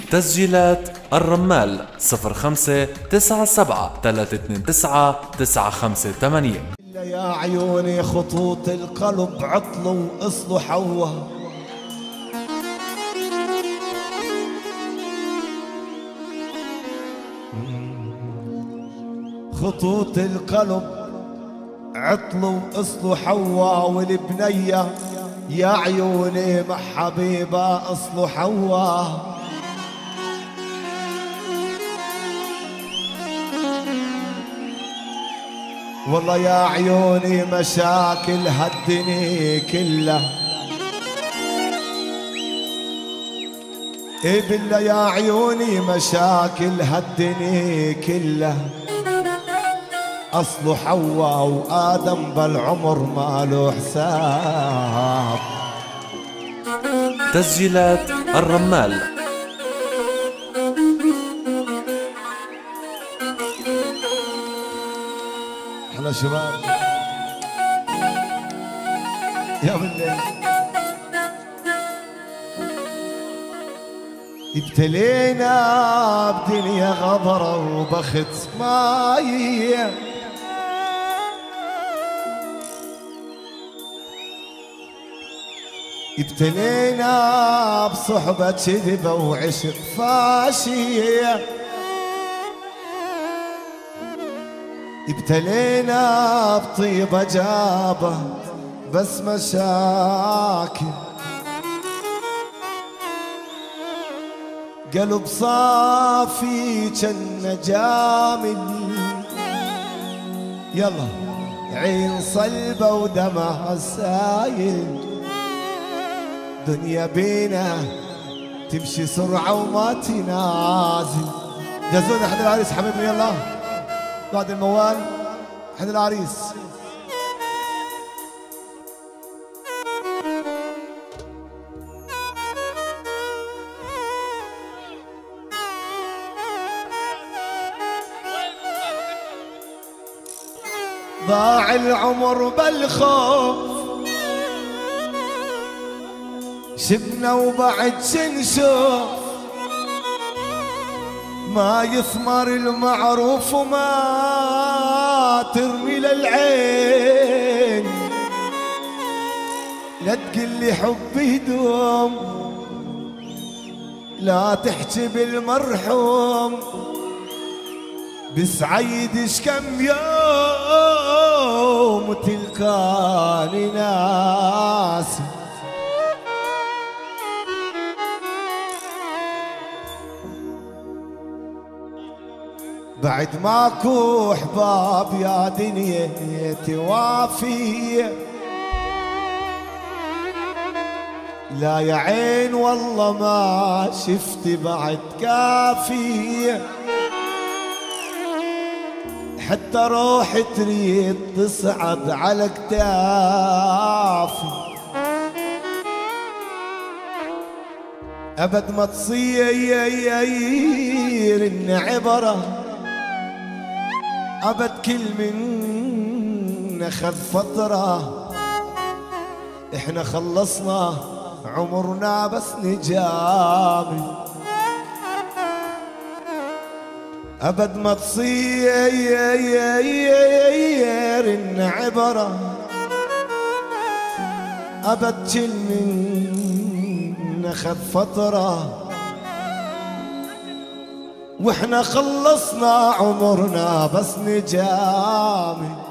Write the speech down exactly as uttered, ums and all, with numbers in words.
تسجيلات الرمال صفر خمسة تسعة سبعة ثلاثة اثنين تسعة تسعة خمسة ثمانية. يا عيوني خطوط القلب عطلوا اصلوا حوا، خطوط القلب عطلوا اصلوا حوا، والبنية يا عيوني مع حبيبة اصلوا حوا. والله يا عيوني مشاكل هالدنيا كلها، اي بالله يا عيوني مشاكل هالدنيا كلها، اصله حواء وادم بالعمر ما له حساب. تسجيلات الرمال. احنا شباب يا بالله ابتلينا بدنيا غبرة وبخت ماي، ابتلينا بصحبة كذبة وعشق فاشية، ابتلينا بطيبة جابة بس مشاكل، قلب صافي جنة جامل، يلا عين صلبة ودمها سايل، دنيا بينا تمشي سرعة وما تنازل. جهزونا حد العريس حبيبنا، يلا بعد الموال حد العريس. ضاع العمر بالخوف، شبنا وبعد شنشوف، ما يثمر المعروف وما ترمي للعين، لا تقلي حبي يدوم لا تحكي بالمرحوم، بس عيدش كم يوم وتلقاني ناسي. بعد ماكو احباب يا دنيا توافي، لا يا عين والله ما شفتي بعد كافي، حتى روحي تريد تصعد على كتافي، ابد ما تصير ان عبره، ابد كل من اخذ فتره، احنا خلصنا عمرنا بس نجامل، ابد ما تصير ان عبره، ابد كل من اخذ فتره، واحنا خلصنا عمرنا بس نجامل.